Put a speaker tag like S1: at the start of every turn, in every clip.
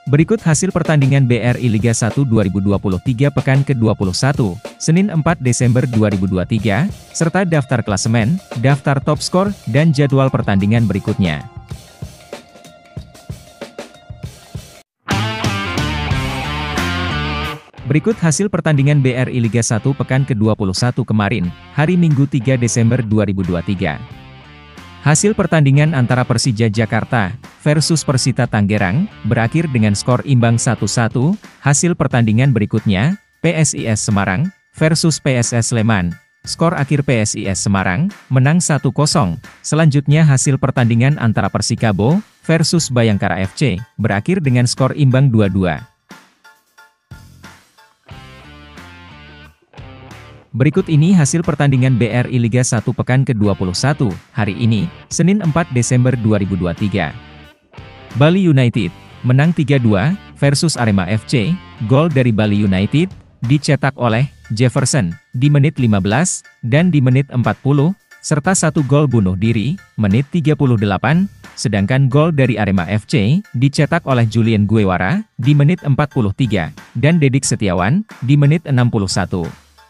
S1: Berikut hasil pertandingan BRI Liga 1 2023 pekan ke-21, Senin 4 Desember 2023, serta daftar klasemen, daftar top skor, dan jadwal pertandingan berikutnya. Berikut hasil pertandingan BRI Liga 1 pekan ke-21 kemarin, hari Minggu 3 Desember 2023. Hasil pertandingan antara Persija Jakarta versus Persita Tangerang berakhir dengan skor imbang 1-1. Hasil pertandingan berikutnya, PSIS Semarang versus PSS Sleman. Skor akhir PSIS Semarang menang 1-0. Selanjutnya hasil pertandingan antara Persikabo versus Bayangkara FC berakhir dengan skor imbang 2-2. Berikut ini hasil pertandingan BRI Liga 1 pekan ke-21, hari ini, Senin 4 Desember 2023. Bali United menang 3-2 versus Arema FC. Gol dari Bali United dicetak oleh Jefferson di menit 15 dan di menit 40, serta satu gol bunuh diri, menit 38, sedangkan gol dari Arema FC dicetak oleh Julian Guevara di menit 43 dan Dedik Setiawan di menit 61.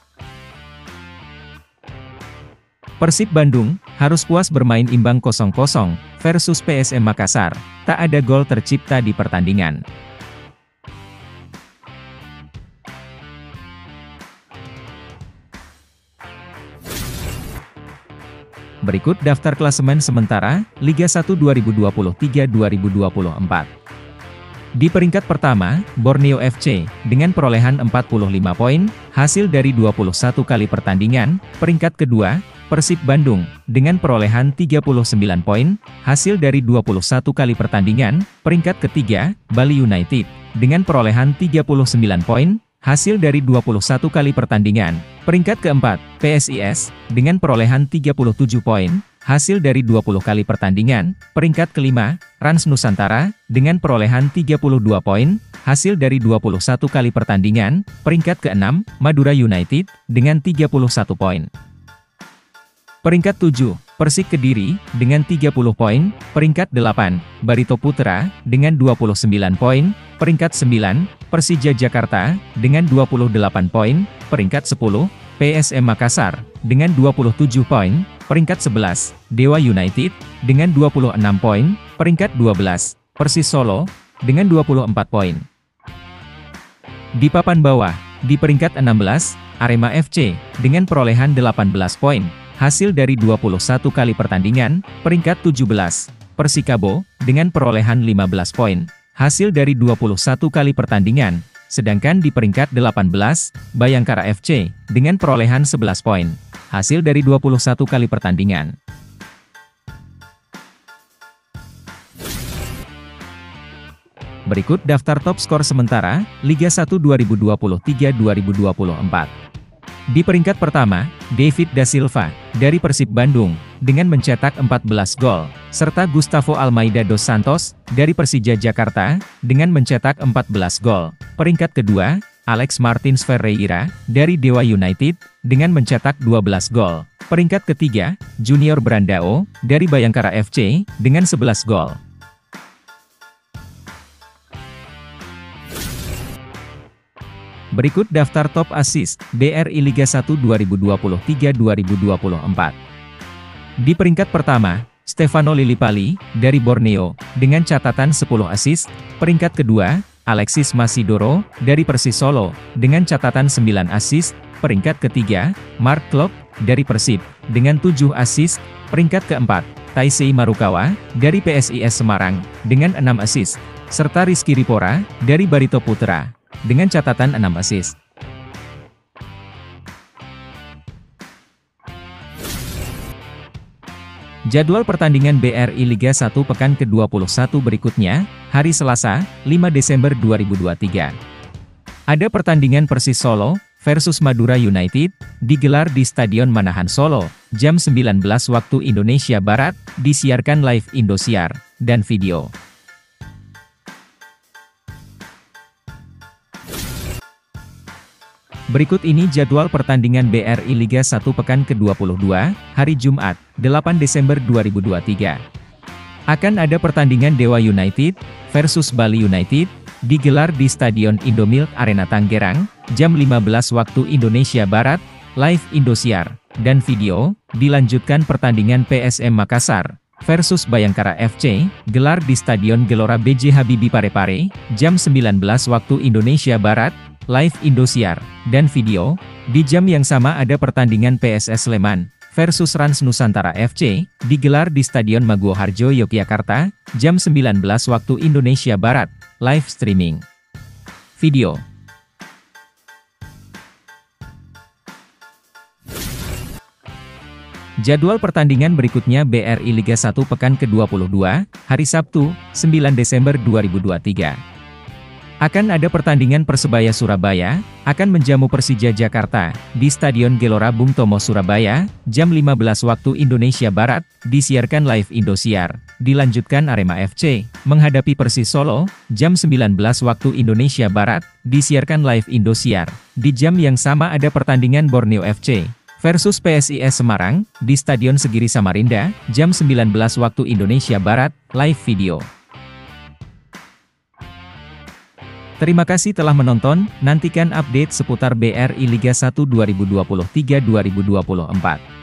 S1: Persib Bandung harus puas bermain imbang 0-0 versus PSM Makassar. Tak ada gol tercipta di pertandingan. Berikut daftar klasemen sementara Liga 1 2023-2024. Di peringkat pertama, Borneo FC, dengan perolehan 45 poin, hasil dari 21 kali pertandingan. Peringkat kedua, Persib Bandung, dengan perolehan 39 poin, hasil dari 21 kali pertandingan. Peringkat ketiga, Bali United, dengan perolehan 39 poin, hasil dari 21 kali pertandingan. Peringkat keempat, PSIS, dengan perolehan 37 poin, hasil dari 20 kali pertandingan. Peringkat kelima, Rans Nusantara, dengan perolehan 32 poin, hasil dari 21 kali pertandingan. Peringkat keenam, Madura United, dengan 31 poin. Peringkat 7, Persik Kediri, dengan 30 poin. Peringkat 8, Barito Putra, dengan 29 poin. Peringkat 9, Persija Jakarta, dengan 28 poin. Peringkat 10, PSM Makassar, dengan 27 poin. Peringkat 11, Dewa United, dengan 26 poin. Peringkat 12, Persis Solo, dengan 24 poin. Di papan bawah, di peringkat 16, Arema FC, dengan perolehan 18 poin. Hasil dari 21 kali pertandingan. Peringkat 17, Persikabo, dengan perolehan 15 poin. Hasil dari 21 kali pertandingan. Sedangkan di peringkat 18, Bayangkara FC, dengan perolehan 11 poin. Hasil dari 21 kali pertandingan. Berikut daftar top skor sementara, Liga 1 2023-2024. Di peringkat pertama, David Da Silva, dari Persib Bandung, dengan mencetak 14 gol, serta Gustavo Almeida dos Santos, dari Persija Jakarta, dengan mencetak 14 gol. Peringkat kedua, Alex Martins Ferreira, dari Dewa United, dengan mencetak 12 gol. Peringkat ketiga, Junior Brandao, dari Bayangkara FC, dengan 11 gol. Berikut daftar top assist BRI Liga 1 2023-2024. Di peringkat pertama, Stefano Lillipali, dari Borneo, dengan catatan 10 assist. Peringkat kedua, Alexis Masidoro, dari Persis Solo, dengan catatan 9 assist. Peringkat ketiga, Mark Klok, dari Persib, dengan 7 assist. Peringkat keempat, Taisei Marukawa, dari PSIS Semarang, dengan 6 assist. Serta Rizky Ripora, dari Barito Putra, dengan catatan 6 assist. Jadwal pertandingan BRI Liga 1 pekan ke-21 berikutnya, hari Selasa, 5 Desember 2023. Ada pertandingan Persis Solo versus Madura United, digelar di Stadion Manahan Solo, jam 19 waktu Indonesia Barat, disiarkan live Indosiar, dan video. Berikut ini jadwal pertandingan BRI Liga 1 pekan ke-22, hari Jumat, 8 Desember 2023. Akan ada pertandingan Dewa United versus Bali United, digelar di Stadion Indomilk Arena Tangerang, jam 15 waktu Indonesia Barat, live Indosiar, dan video, dilanjutkan pertandingan PSM Makassar versus Bayangkara FC, gelar di Stadion Gelora B.J. Habibie Parepare, jam 19 waktu Indonesia Barat, live Indosiar, dan video, di jam yang sama ada pertandingan PSS Sleman versus Rans Nusantara FC, digelar di Stadion Maguwo Harjo Yogyakarta, jam 19 waktu Indonesia Barat, live streaming. Video. Jadwal pertandingan berikutnya BRI Liga 1 pekan ke-22, hari Sabtu, 9 Desember 2023. Akan ada pertandingan Persebaya Surabaya, akan menjamu Persija Jakarta, di Stadion Gelora Bung Tomo Surabaya, jam 15 waktu Indonesia Barat, disiarkan live Indosiar. Dilanjutkan Arema FC, menghadapi Persis Solo, jam 19 waktu Indonesia Barat, disiarkan live Indosiar. Di jam yang sama ada pertandingan Borneo FC versus PSIS Semarang, di Stadion Segiri Samarinda, jam 19 waktu Indonesia Barat, live video. Terima kasih telah menonton, nantikan update seputar BRI Liga 1 2023-2024.